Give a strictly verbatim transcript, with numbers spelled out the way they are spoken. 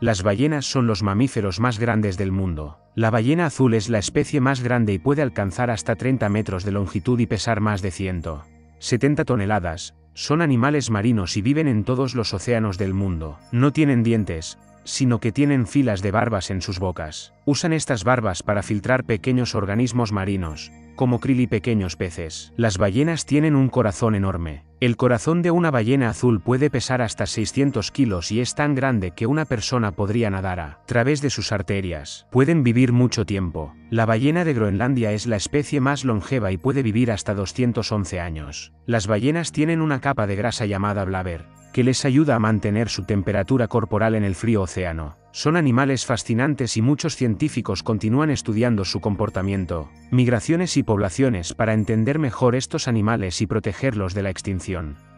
Las ballenas son los mamíferos más grandes del mundo. La ballena azul es la especie más grande y puede alcanzar hasta treinta metros de longitud y pesar más de ciento setenta toneladas. Son animales marinos y viven en todos los océanos del mundo. No tienen dientes, sino que tienen filas de barbas en sus bocas. Usan estas barbas para filtrar pequeños organismos marinos, como krill y pequeños peces. Las ballenas tienen un corazón enorme. El corazón de una ballena azul puede pesar hasta seiscientos kilos y es tan grande que una persona podría nadar a través de sus arterias. Pueden vivir mucho tiempo. La ballena de Groenlandia es la especie más longeva y puede vivir hasta doscientos once años. Las ballenas tienen una capa de grasa llamada blubber, que les ayuda a mantener su temperatura corporal en el frío océano. Son animales fascinantes y muchos científicos continúan estudiando su comportamiento, migraciones y poblaciones para entender mejor estos animales y protegerlos de la extinción.